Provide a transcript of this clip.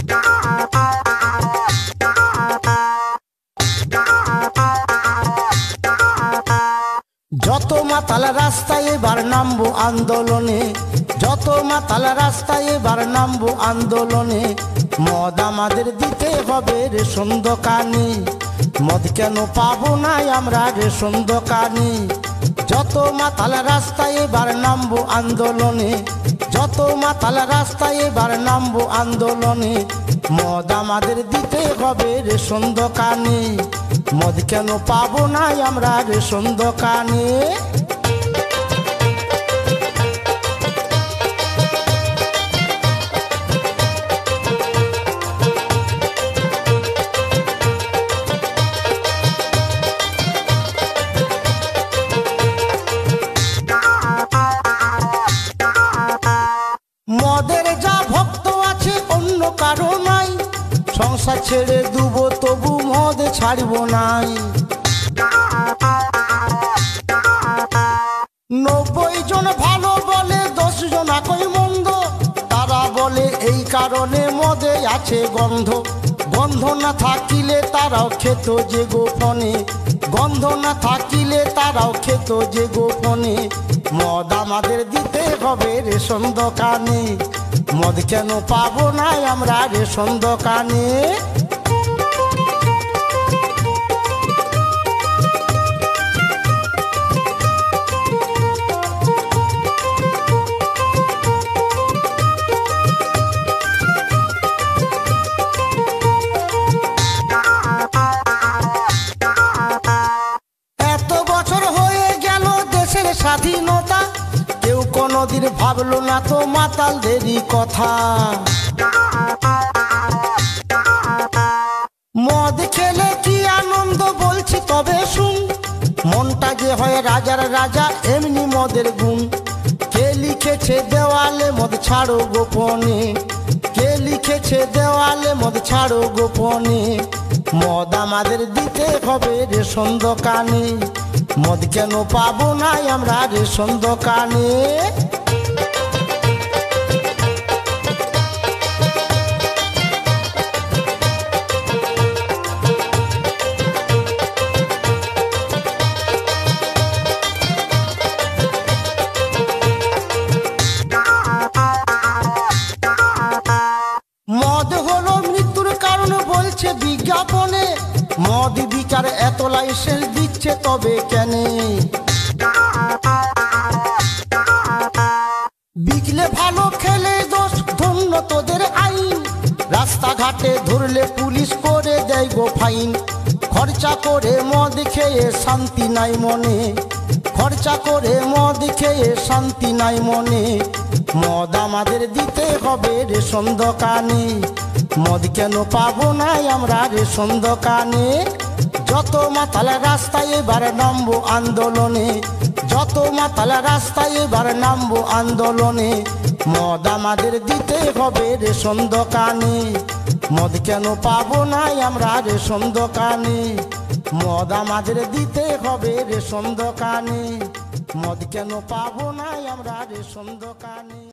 যত মাতাল রাস্তায় এবার নামবো আন্দোলনে, যত মাতাল রাস্তায় এবার নামবো আন্দোলনে। মদ আমাদের দিতে হবে রেশন দোকানে, মদ কেন পাবো না আমরা রেশন দোকানে। যত মাতাল রাস্তায় এবার নামবো আন্দোলনে, যত মাতাল রাস্তায় এবার নামবো আন্দোলনে। মদ আমাদের দিতে হবে রেশন দোকানে, মদ কেন পাবো না আমরা রেশন দোকানে। মদের যা ভক্ত আছে অন্য কারো নাই, সংসার ছেড়ে দুবো তবু মদ ছাড়ব নাই। 90 জন ভালো বলে 10 জন একই মন্দ, তারা বলে এই কারণে মদে আছে গন্ধ। গন্ধ না থাকিলে তারাও খেত যে গোপনে, গন্ধ না থাকিলে তারাও খেত যে গোপনে। মদ আমাদের দিতে হবে রেশন দোকানে, মদ কেন পাবো না আমরা রেশন দোকানে। এত বছর হয়ে গেল দেশের স্বাধীনতা, কেউ কোনদিন ভাবলো না তো মাতালদেরই কথা। মদ খেলে কি আনন্দ বলছি তবে শুন, মনটা যে হয় রাজার রাজা এমনি মদের গুণ। কে লিখেছে দেওয়ালে মদ ছাড়ো গোপনে, কে লিখেছে দেওয়ালে মদ ছাড়ো গোপনে। মদ আমাদের দিতে হবে রেশন দোকানে, মদ কেন পাবো না আমরা রেশন দোকানে। মদ হলো মৃত্যুর কারণ বলছে বিজ্ঞাপনে, মদ বিকার এত লাইসেন্স দিচ্ছে তবে কেন? বিকলে ভালো খেলে দোষ ধন্য তোদের আইন, রাস্তাঘাটে ধরলে পুলিশ করে দেয় গো ফাইন। খরচা করে মদ খেয়ে শান্তি নাই মনে, খরচা করে মদ খেয়ে শান্তি নাই মনে। মদ আমাদের দিতে হবে রেশন দোকানে, মদ কেন পাবো না আমরা রেশন দোকানে। যত মাতাল রাস্তায় এবার নামবো আন্দোলনে, যত মাতাল রাস্তায় এবার নামবো আন্দোলনে। মদ আমাদের দিতে হবে রেশন দোকানে, মদ কেন পাবো না আমরা রেশন দোকানে। মদ আমাদের দিতে হবে রেশন দোকানে, মদ কেন পাবো না আমরা রেশন দোকানে।